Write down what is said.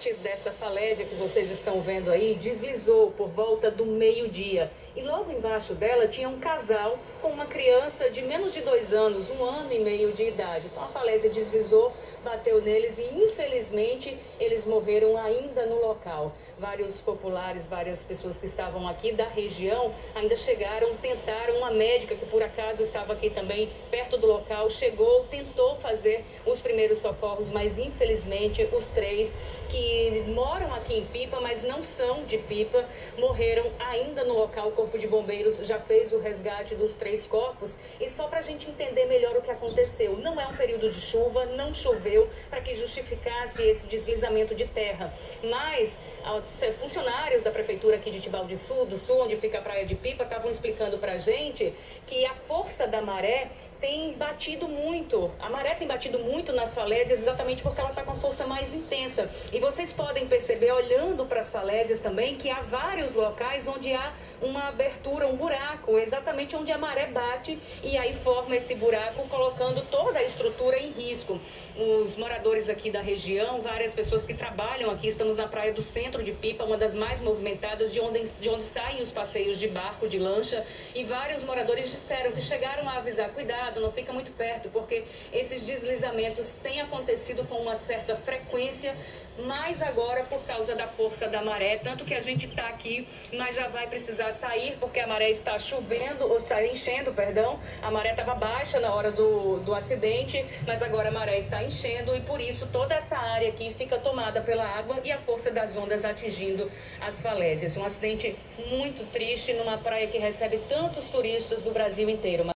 parte dessa falésia que vocês estão vendo aí deslizou por volta do meio-dia. E logo embaixo dela tinha um casal com uma criança de menos de 2 anos, 1 ano e meio de idade. Então a falésia deslizou, bateu neles e infelizmente eles morreram ainda no local. Vários populares, várias pessoas que estavam aqui da região ainda chegaram, tentaram, uma médica que por acaso estava aqui também perto do local, chegou, tentou fazer os primeiros socorros, mas infelizmente os 3 que moram aqui em Pipa, mas não são de Pipa, morreram ainda no local. O Corpo de Bombeiros já fez o resgate dos 3 corpos. E só para a gente entender melhor o que aconteceu, não é um período de chuva, não choveu para que justificasse esse deslizamento de terra, mas funcionários da prefeitura aqui de Tibau do Sul, onde fica a praia de Pipa, estavam explicando para a gente que a força da maré tem batido muito, a maré tem batido muito nas falésias exatamente porque ela está com a força mais intensa. E vocês podem perceber, olhando para as falésias também, que há vários locais onde há uma abertura, um buraco, exatamente onde a maré bate e aí forma esse buraco, colocando toda a estrutura em risco. Os moradores aqui da região, várias pessoas que trabalham aqui, estamos na praia do centro de Pipa, uma das mais movimentadas, de onde saem os passeios de barco, de lancha, e vários moradores disseram que chegaram a avisar, cuidado, não fica muito perto, porque esses deslizamentos têm acontecido com uma certa frequência, mas agora por causa da força da maré, tanto que a gente está aqui, mas já vai precisar sair, porque a maré está chovendo, ou está enchendo, perdão, a maré estava baixa na hora do acidente, mas agora a maré está enchendo e por isso toda essa área aqui fica tomada pela água e a força das ondas atingindo as falésias. Um acidente muito triste numa praia que recebe tantos turistas do Brasil inteiro.